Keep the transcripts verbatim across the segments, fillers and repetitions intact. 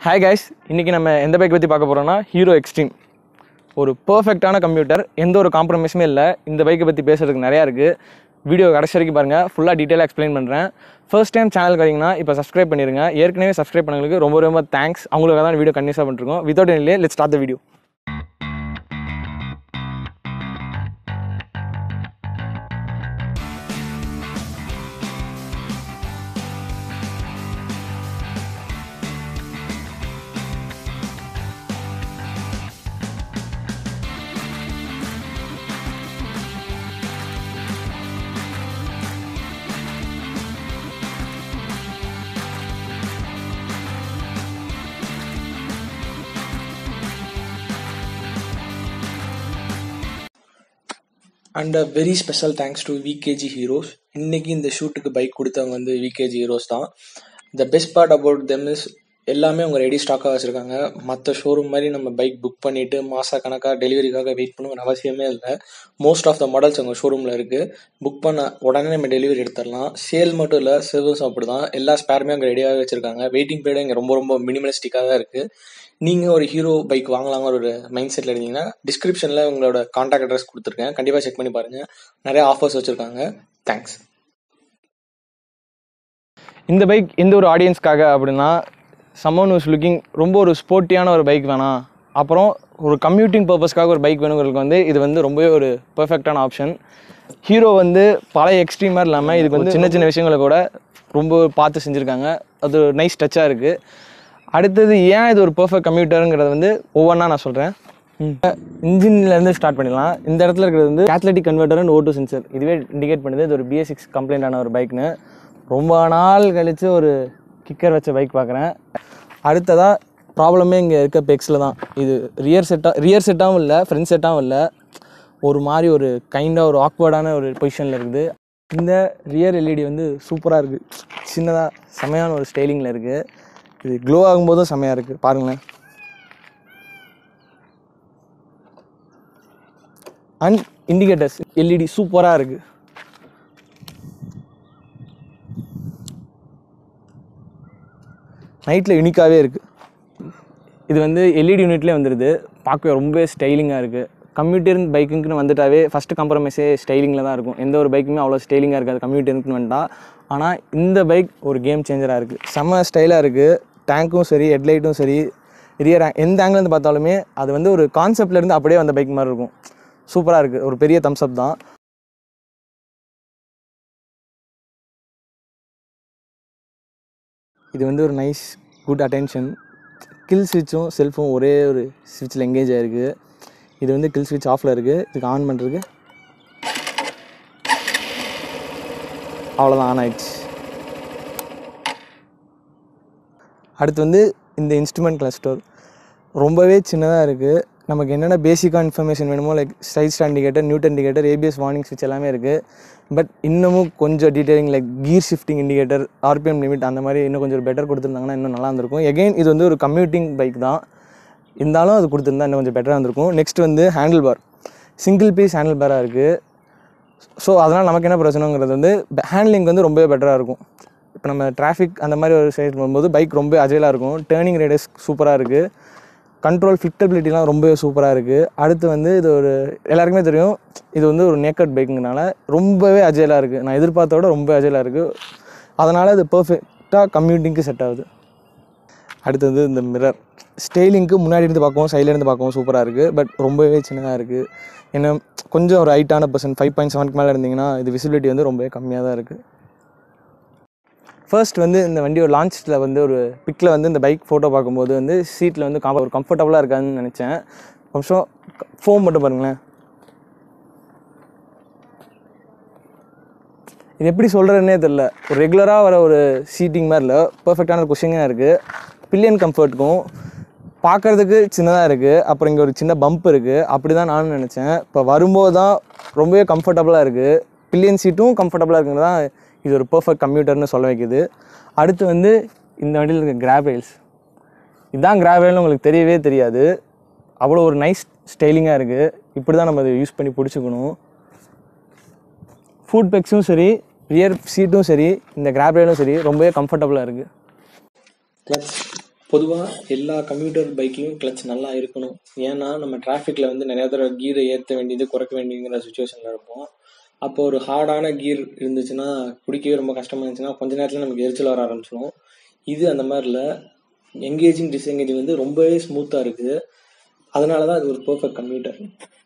Hi guys, இன்னைக்கு நம்ம எந்த பைக் பத்தி பார்க்க போறோம்னா ஹீரோ எக்ஸ்ட்ரீம். ஒரு பெர்ஃபெக்ட்டான கம்ப்யூட்டர், எந்த ஒரு காம்ப்ரமைஸுமே இல்லை. இந்த பைக்கை பற்றி பேசுறதுக்கு நிறையா இருக்குது. வீடியோ கடைசி வரைக்கும் பாருங்கள், ஃபுல்லாக டீட்டெயிலாக எக்ஸ்பிளைன் பண்ணுறேன். ஃபர்ஸ்ட் டைம் சேனலுக்கு வரீங்கன்னா இப்போ சப்ஸ்கிரைப் பண்ணிடுங்க. ஏற்கனவே சப்ஸ்கிரைப் பண்ணவங்களுக்கு ரொம்ப ரொம்ப தேங்க்ஸ். அவங்களுக்காக தான் வீடியோ கண்டினியூஸாக பண்ணிருக்கோம். Without any delay let's start the video. And a very special thanks to VKG heroes. இன்னைக்கு இந்த ஷூட்டுக்கு பைக் கொடுத்தவங்க வந்து விகேஜி ஹீரோஸ் தான். The best part about them is எல்லாமே அவங்க ரெடி ஸ்டாக்காக வச்சுருக்காங்க. மற்ற ஷோரூம் மாதிரி நம்ம பைக் புக் பண்ணிவிட்டு மாத கணக்காக டெலிவரிக்காக வெயிட் பண்ணுங்கிற அவசியமே இல்லை. மோஸ்ட் ஆஃப் த மாடல்ஸ் அவங்க ஷோரூமில் இருக்குது. புக் பண்ண உடனே நம்ம டெலிவரி எடுத்துடலாம். சேல் மட்டும் இல்லை, சர்வீஸும் அப்படி தான். எல்லா ஸ்பேருமே அங்கே ரெடியாகவே வச்சுருக்காங்க. வெயிட்டிங் பீரியட் இங்கே ரொம்ப ரொம்ப மினிமலிஸ்டிக்காக தான் இருக்குது. நீங்கள் ஒரு ஹீரோ பைக் வாங்கலாங்கிற ஒரு மைண்ட் செட்டில் இருந்தீங்கன்னா டிஸ்கிரிப்ஷனில் உங்களோட கான்டாக்ட் அட்ரஸ் கொடுத்துருக்கேன். கண்டிப்பாக செக் பண்ணி பாருங்கள். நிறைய ஆஃபர்ஸ் வச்சுருக்காங்க. தேங்க்ஸ். இந்த பைக் எந்த ஒரு ஆடியன்ஸ்க்காக அப்படின்னா, சம்மன் ஹூஸ் லுக்கிங் ரொம்ப ஒரு ஸ்போர்ட்டியான ஒரு பைக் வேணாம், அப்புறம் ஒரு கம்யூட்டிங் பர்பஸ்க்காக ஒரு பைக் வேணுங்கிறதுக்கு வந்து இது வந்து ரொம்பவே ஒரு பெர்ஃபெக்டான ஆப்ஷன். ஹீரோ வந்து பழைய எக்ஸ்ட்ரீமாக இல்லாமல் இதுக்கு வந்து சின்ன சின்ன விஷயங்களை கூட ரொம்ப பார்த்து செஞ்சுருக்காங்க. அது ஒரு நைஸ் டச்சாக இருக்குது. அடுத்தது ஏன் இது ஒரு பெர்ஃபெக்ட் கம்யூட்டருங்கிறது வந்து ஒவ்வொன்றா நான் சொல்கிறேன். இன்ஜின்லேருந்து ஸ்டார்ட் பண்ணிடலாம். இந்த இடத்துல இருக்கிறது வந்து catalytic converter and auto sensor. இதுவே இண்டிகேட் பண்ணுது இது ஒரு பிஎஸ் சிக்ஸ் கம்ப்ளைண்டான ஒரு பைக்னு. ரொம்ப நாள் கழித்து ஒரு கிக்கர் வச்ச பைக் பார்க்குறேன். அடுத்ததாக ப்ராப்ளமே இங்கே இருக்க பெக்ஸில் தான். இது ரியர் செட்டாக ரியர் செட்டாகவும் இல்லை, ஃப்ரண்ட் செட்டாகவும் இல்லை, ஒரு மாதிரி ஒரு கைண்டாக ஒரு ஆக்வர்டான ஒரு பொசிஷனில் இருக்குது. இந்த ரியர் எல்இடி வந்து சூப்பராக இருக்குது. சின்னதாக செமையான ஒரு ஸ்டைலிங்கில் இருக்குது. இது க்ளோ ஆகும்போதும் செமையாக இருக்குது, பாருங்களேன். அண்ட் இண்டிகேட்டர்ஸ் எல்இடி சூப்பராக இருக்குது. நைட்டில் யூனிக்காகவே இருக்குது. இது வந்து எல்இடி யூனிட்லேயே வந்துடுது. பார்க்கவே ரொம்ப ஸ்டைலிங்காக இருக்குது. கம்யூட்டர் பைக்குன்னு வந்துட்டாவே ஃபஸ்ட்டு காம்ப்ரமைஸே ஸ்டைலிங்கில் தான் இருக்கும். எந்த ஒரு பைக்குமே அவ்வளோ ஸ்டைலிங்காக இருக்காது கம்யூட்டருக்குன்னு வந்துட்டா. ஆனால் இந்த பைக் ஒரு கேம் சேஞ்சராக இருக்குது. செம்ம ஸ்டைலாக இருக்குது. டேங்க்கும் சரி, ஹெட்லைட்டும் சரி, ரியர் எந்த ஆங்கிலேருந்து பார்த்தாலுமே அது வந்து ஒரு கான்செப்ட்லேருந்து அப்படியே வந்த பைக் மாதிரி இருக்கும். சூப்பராக இருக்குது. ஒரு பெரிய தம்ஸ் அப் தான். இது வந்து ஒரு நைஸ் குட் அட்டென்ஷன். கில் ஸ்விட்சும் செல்ஃபும் ஒரே ஒரு ஸ்விட்சில் எங்கேஜ் ஆகிருக்கு. இது வந்து கில் ஸ்விட்ச் ஆஃபில் இருக்குது. இதுக்கு ஆன் பண்ணுறதுக்கு அவ்வளோதான், ஆன் ஆயிடுச்சு. அடுத்து வந்து இந்த இன்ஸ்ட்ருமெண்ட் கிளஸ்டர் ரொம்பவே சின்னதாக இருக்குது. நமக்கு என்னென்ன பேசிக்காக இன்ஃபர்மேஷன் வேணுமோ, like side stand indicator, neutral indicator, ABS warning ஸ்விட்ச் எல்லாமே இருக்குது. பட் இன்னமும் கொஞ்சம் detailing like gear shifting indicator, RPM limit அந்த மாதிரி இன்னும் கொஞ்சம் பெட்டர் கொடுத்துருந்தாங்கன்னா இன்னும் நல்லா இருந்திருக்கும். எகெயின் இது வந்து ஒரு கம்யூட்டிங் பைக் தான், இருந்தாலும் அது கொடுத்துருந்தா இன்னும் கொஞ்சம் பெட்டராக இருந்திருக்கும். நெக்ஸ்ட் வந்து handle bar, single piece handle பாராக இருக்குது. ஸோ அதனால் நமக்கு என்ன பிரச்சனைங்கிறது வந்து ஹேண்ட்லிங் வந்து ரொம்பவே பெட்டராக இருக்கும். இப்போ நம்ம டிராஃபிக் அந்த மாதிரி ஒரு சைட் போகும்போது பைக் ரொம்ப அஜைலாக இருக்கும். டேர்னிங் ரேடியஸ் சூப்பராக இருக்குது. கண்ட்ரோல் ஃபிட்டபிலிட்டிலாம் ரொம்பவே சூப்பராக இருக்குது. அடுத்து வந்து இது ஒரு எல்லாருக்குமே தெரியும், இது வந்து ஒரு நேக்கட் பைக்குங்கனால ரொம்பவே அஜைலாக இருக்குது. நான் எதிர்பார்த்த விட ரொம்ப அஜைலாக இருக்குது. அதனால் இது பர்ஃபெக்டாக கம்யூட்டிங்க்கு செட் ஆகுது. அடுத்தது இந்த மிரர் ஸ்டைலிங்க்கு முன்னாடி இருந்து பார்க்கவும் சைட்லேருந்து பார்க்கவும் சூப்பராக இருக்குது. பட் ரொம்பவே சின்னதாக இருக்குது. ஏன்னா கொஞ்சம் ஒரு ஹைட்டான பர்சன் ஃபைவ் பாயிண்ட் செவனுக்கு மேலே இருந்தீங்கன்னா இது விசிபிலிட்டி வந்து ரொம்பவே கம்மியாக தான் இருக்குது. ஃபர்ஸ்ட் வந்து இந்த வண்டியோட லான்ச்சில் வந்து ஒரு பிக்கில் வந்து இந்த பைக் ஃபோட்டோ பார்க்கும்போது வந்து சீட்டில் வந்து ஒரு கம்ஃபர்டபுளாக இருக்காதுன்னு நினச்சேன். கொஞ்சம் ஃபோம் மட்டும் பாருங்களேன். இது எப்படி சொல்கிறதுனே தெரில. ஒரு ரெகுலராக வர ஒரு சீட்டிங் மாதிரி இல்லை, பர்ஃபெக்டான குஷனிங்காக இருக்குது. பில்லியன் கம்ஃபர்ட்டுக்கும் பார்க்குறதுக்கு சின்னதாக இருக்குது. அப்புறம் இங்கே ஒரு சின்ன பம்ப் இருக்குது. அப்படி தான் நானும் நினச்சேன். இப்போ வரும்போது தான் ரொம்பவே கம்ஃபர்டபுளாக இருக்குது. பில்லியன் சீட்டும் கம்ஃபர்டபுளாக இருக்குங்கிறது தான் இது ஒரு பர்ஃபெக்ட் கம்யூட்டர்னு சொல்ல வைக்குது. அடுத்து வந்து இந்த வண்டியில் இருக்க கிராப் ரெயில்ஸ், இதுதான் கிராப் ரெயில்னு உங்களுக்கு தெரியவே தெரியாது. அவ்வளோ ஒரு நைஸ் ஸ்டைலிங்காக இருக்குது. இப்படி தான் நம்ம அதை யூஸ் பண்ணி பிடிச்சிக்கணும். ஃபுட் பெக்ஸும் சரி, ரியர் சீட்டும் சரி, இந்த கிராப் ரெயிலும் சரி ரொம்பவே கம்ஃபர்டபுளாக இருக்குது. பொதுவாக எல்லா கம்யூட்டர் பைக்லையும் கிளச் நல்லா இருக்கணும். ஏன்னா நம்ம டிராஃபிக்கில் வந்து நிறையா தடவை கீரை ஏற்ற வேண்டியது குறைக்க வேண்டியதுங்கிற சுச்சுவேஷனில் இருப்போம். அப்போ ஒரு ஹார்டான கீர் இருந்துச்சுன்னா பிடிக்கவே ரொம்ப கஷ்டமாக இருந்துச்சுன்னா கொஞ்ச நேரத்தில் நமக்கு எரிச்சல் வர ஆரம்பிச்சிடும். இது அந்த மாதிரி இல்லை. எங்கேஜிங் டிஸ்எங்கேஜிங் வந்து ரொம்பவே ஸ்மூத்தாக இருக்குது. அதனால தான் அது ஒரு பர்ஃபெக்ட் கம்யூட்டர்.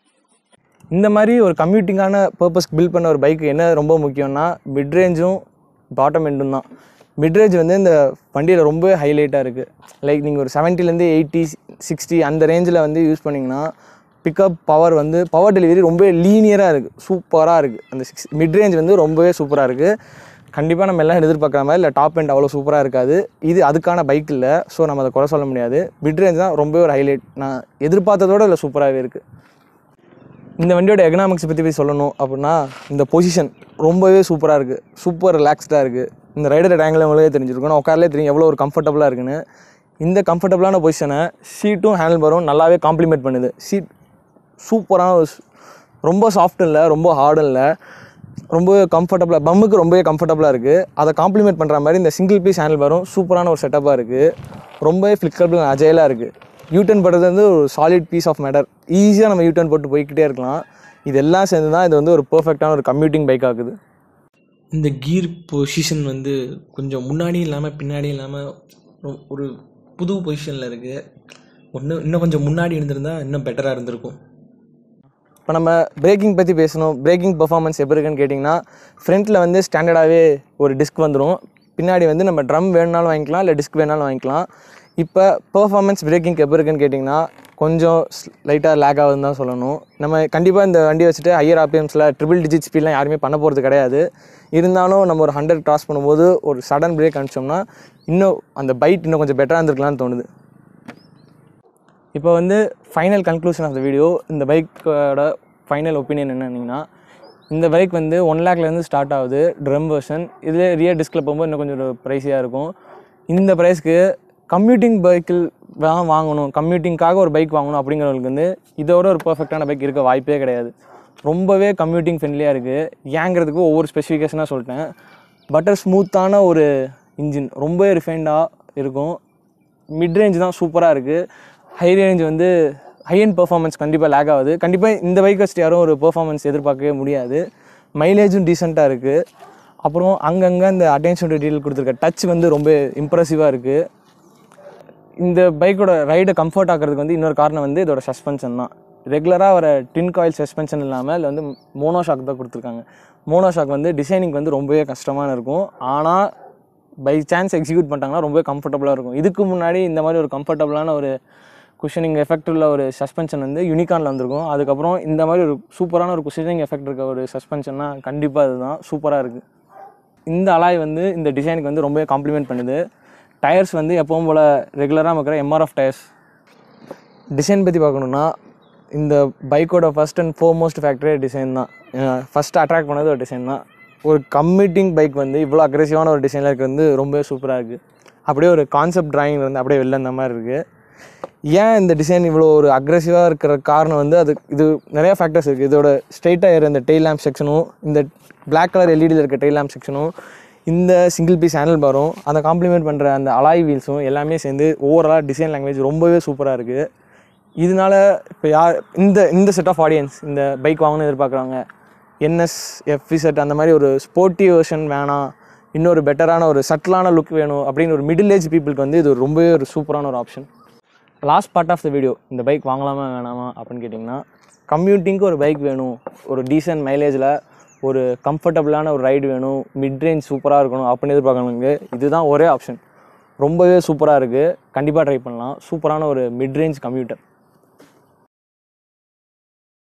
இந்த மாதிரி ஒரு கம்யூட்டிங்கான பர்பஸ்க்கு பில்ட் பண்ண ஒரு பைக்கு என்ன ரொம்ப முக்கியம்னா மிட்ரேஞ்சும் பாட்டம் எண்டும் தான். மிட்ரேஞ்ச் வந்து இந்த வண்டியில் ரொம்ப ஹைலைட்டாக இருக்குது. லைக் நீங்கள் ஒரு செவன்ட்டிலேருந்து எயிட்டி சிக்ஸ்டி அந்த ரேஞ்சில் வந்து யூஸ் பண்ணிங்கன்னா பிக்கப் பவர் வந்து பவர் டெலிவரி ரொம்ப லீனியராக இருக்குது, சூப்பராக இருக்குது. அந்த சிக்ஸ் மிட்ரேஞ்ச் வந்து ரொம்பவே சூப்பராக இருக்குது. கண்டிப்பாக நம்ம எல்லாம் எதிர்பார்க்குற மாதிரி இல்லை, டாப் எண்ட் அவ்வளோ சூப்பராக இருக்காது. இது அதுக்கான பைக் இல்லை, ஸோ நம்ம அதை குறை சொல்ல முடியாது. மிட்ரேஞ்ச் தான் ரொம்ப ஒரு ஹைலைட். நான் எதிர்பார்த்ததோடு இல்லை சூப்பராகவே இருக்குது. இந்த வண்டியோட எக்கனாமிக்ஸ் பற்றி போய் சொல்லணும் அப்படின்னா இந்த பொசிஷன் ரொம்பவே சூப்பராக இருக்குது, சூப்பர் ரிலாக்ஸ்டாக இருக்குது. இந்த ரைடர் ஆங்கிள் உங்களுக்கே தெரிஞ்சிருக்கும், நான் உட்காரலே தெரியும் எவ்வளோ ஒரு கம்ஃபர்டபுளாக இருக்குன்னு. இந்த கம்ஃபர்டபுளான பொசிஷனை சீட்டும் ஹேண்டில் பாரும் நல்லாவே காம்ப்ளிமெண்ட் பண்ணுது. சீட் சூப்பரான ஒரு ரொம்ப சாஃப்ட் இல்லை, ரொம்ப ஹார்டும் இல்லை, ரொம்ப கம்ஃபர்டபுளாக பம்முக்கு ரொம்பவே கம்ஃபர்டபுளாக இருக்குது. அதை காம்ப்ளிமெண்ட் பண்ணுற மாதிரி இந்த சிங்கிள் பீஸ் ஹேண்டில் பாரும் சூப்பரான ஒரு செட்டப்பாக இருக்குது. ரொம்பவே ஃப்ளிக்கபிள் அஜைலாக இருக்குது. யூட்டர்ன் போடுறது வந்து ஒரு சாலிட் பீஸ் ஆஃப் மேட்டர். ஈஸியாக நம்ம யூட்டர்ன் போட்டு போய்கிட்டே இருக்கலாம். இதெல்லாம் சேர்ந்து தான் இது வந்து ஒரு பர்ஃபெக்டான ஒரு கம்யூட்டிங் பைக் ஆகுது. இந்த கீர் பொசிஷன் வந்து கொஞ்சம் முன்னாடி இல்லாமல் பின்னாடி இல்லாமல் ஒரு புது பொசிஷனில் இருக்குது. ஒன்று இன்னும் கொஞ்சம் முன்னாடி இருந்திருந்தால் இன்னும் பெட்டராக இருந்திருக்கும். இப்போ நம்ம பிரேக்கிங் பற்றி பேசணும். பிரேக்கிங் பெர்ஃபார்மன்ஸ் எப்படி இருக்குன்னு கேட்டிங்கன்னா ஃப்ரண்ட்டில் வந்து ஸ்டாண்டர்டாகவே ஒரு டிஸ்க் வந்துடும். பின்னாடி வந்து நம்ம ட்ரம் வேணுனாலும் வாங்கிக்கலாம், இல்லை டிஸ்க் வேணாலும் வாங்கிக்கலாம். இப்போ பெர்ஃபார்மன்ஸ் பிரேக்கிங் எப்படி இருக்குன்னு கேட்டிங்கன்னா கொஞ்சம் லைட்டாக லேக் ஆகுதுன்னு தான் சொல்லணும். நம்ம கண்டிப்பாக இந்த வண்டி வச்சுட்டு ஹையர் ஆர்பிஎம்ஸில் ட்ரிபிள் டிஜிட் ஸ்பீட்லாம் யாருமே பண்ண போகிறது கிடையாது. இருந்தாலும் நம்ம ஒரு ஹண்ட்ரட் கிராஸ் பண்ணும்போது ஒரு சடன் பிரேக் அனுப்பிச்சோம்னா இன்னும் அந்த பைட் இன்னும் கொஞ்சம் பெட்டராக இருந்திருக்கலாம்னு தோணுது. இப்போ வந்து final conclusion of the video, இந்த பைக்கோட ஃபைனல் ஒப்பீனியன் என்னன்னா, இந்த பைக் வந்து ஒன் லேக்லேருந்து ஸ்டார்ட் ஆகுது ட்ரம் வெர்ஷன். இதில் ரியர் டிஸ்கில் போகும்போது இன்னும் கொஞ்சம் ப்ரைஸியாக இருக்கும். இந்த ப்ரைஸ்க்கு கம்யூட்டிங் பைக்கில் தான் வாங்கணும், கம்யூட்டிங்காக ஒரு பைக் வாங்கணும் அப்படிங்கிறவங்களுக்கு வந்து இதோட ஒரு பர்ஃபெக்டான பைக் இருக்க வாய்ப்பே கிடையாது. ரொம்பவே கம்யூட்டிங் ஃப்ரெண்ட்லியாக இருக்குது. ஏங்கிறதுக்கு ஒவ்வொரு ஸ்பெசிஃபிகேஷனாக சொல்லிட்டேன். பட்டர் ஸ்மூத்தான ஒரு இன்ஜின், ரொம்பவே ரிஃபைண்டாக இருக்கும். மிட் ரேஞ்ச் தான் சூப்பராக இருக்குது. ஹை ரேஞ்ச் வந்து ஹை அண்ட் பெர்ஃபார்மன்ஸ் கண்டிப்பாக லேக் ஆகுது. கண்டிப்பாக இந்த பைக் வச்சுட்டு யாரும் ஒரு பெர்ஃபார்மன்ஸ் எதிர்பார்க்கவே முடியாது. மைலேஜும் டீசெண்டாக இருக்குது. அப்புறம் அங்கங்கே இந்த அட்டென்ஷன் டு டீட்டெயில் கொடுத்துருக்க டச் வந்து ரொம்ப இம்ப்ரெசிவாக இருக்குது. இந்த பைக்கோட ரைடை கம்ஃபர்ட் ஆகிறதுக்கு வந்து இன்னொரு காரணம் வந்து இதோட சஸ்பென்ஷன் தான். ரெகுலராக வர டின் காயில் சஸ்பென்ஷன் இல்லாமல் இதில் வந்து மோனோ ஷாக் தான் கொடுத்துருக்காங்க. மோனோ ஷாக் வந்து டிசைனிங் வந்து ரொம்பவே கஷ்டமாக இருக்கும். ஆனால் பை சான்ஸ் எக்ஸிக்யூட் பண்ணிட்டாங்கன்னா ரொம்பவே கம்ஃபர்டபுளாக இருக்கும். இதுக்கு முன்னாடி இந்த மாதிரி ஒரு கம்ஃபர்டபுளான ஒரு குஷனிங் எஃபெக்ட் உள்ள ஒரு சஸ்பென்ஷன் வந்து யூனிகார்னில் வந்திருக்கும். அதுக்கப்புறம் இந்த மாதிரி ஒரு சூப்பரான ஒரு குஷனிங் எஃபெக்ட் இருக்க ஒரு சஸ்பென்ஷன்னா கண்டிப்பாக அதுதான் சூப்பராக இருக்குது. இந்த அலாய் வந்து இந்த டிசைனுக்கு வந்து ரொம்பவே காம்ப்ளிமெண்ட் பண்ணுது. டயர்ஸ் வந்து எப்பவும் போல் ரெகுலராக இருக்கிற எம்ஆர்எஃப் டயர்ஸ். டிசைன் பற்றி பார்க்கணுன்னா இந்த பைக்கோட ஃபஸ்ட் அண்ட் ஃபோர்மோஸ்ட் ஃபேக்டரே டிசைன் தான். ஃபஸ்ட்டு அட்ராக்ட் பண்ணது ஒரு டிசைன் தான். ஒரு கம்யூட்டிங் பைக் வந்து இவ்வளோ அக்ரெசிவான ஒரு டிசைனில் இருக்கிறது வந்து ரொம்பவே சூப்பராக இருக்குது. அப்படியே ஒரு கான்செப்ட் ட்ராயிங் வந்து அப்படியே வெளில இந்த மாதிரி இருக்குது. ஏன் இந்த டிசைன் இவ்வளோ ஒரு அக்ரெசிவாக இருக்கிற காரணம் வந்து அது இது நிறையா ஃபேக்டர்ஸ் இருக்குது. இதோட ஸ்ட்ரெயிட்டாக ஏற இந்த டெயில் லேம்ப் செக்ஷனும், இந்த பிளாக் கலர் எல்இடியில் இருக்க டெயில் லேம்ப் செக்ஷனும், இந்த சிங்கிள் பீஸ் ஹேண்டில் பாரும், அதை காம்ப்ளிமெண்ட் பண்ணுற அந்த அலாய் வீல்ஸும் எல்லாமே சேர்ந்து ஓவராலாக டிசைன் லாங்குவேஜ் ரொம்பவே சூப்பராக இருக்குது. இதனால இப்போ யார் இந்த இந்த செட் ஆஃப் ஆடியன்ஸ் இந்த பைக் வாங்கணும்னு எதிர்பார்க்குறாங்க, என்எஸ் எஃப்இசெட் அந்த மாதிரி ஒரு ஸ்போர்ட்டி வெர்ஷன் வேணாம், இன்னொரு பெட்டரான ஒரு சட்டிலான லுக் வேணும் அப்படின்னு ஒரு மிடில் ஏஜ் பீப்புளுக்கு வந்து இது ரொம்பவே ஒரு சூப்பரான ஒரு option. Last part of the video, இந்த பைக் வாங்கலாமா வேணாமா அப்படின்னு கேட்டிங்கன்னா, கம்யூட்டிங்க்கு ஒரு பைக் வேணும், ஒரு டீசன்ட் மைலேஜில் ஒரு கம்ஃபர்டபுளான ஒரு ரைடு வேணும், மிட் ரேஞ்ச் சூப்பராக இருக்கணும் அப்படின்னு எதிர்பார்க்கணுங்க, இதுதான் ஒரே ஆப்ஷன். ரொம்பவே சூப்பராக இருக்குது. கண்டிப்பாக ட்ரை பண்ணலாம். சூப்பரான ஒரு மிட் ரேஞ்ச் கம்யூட்டர்.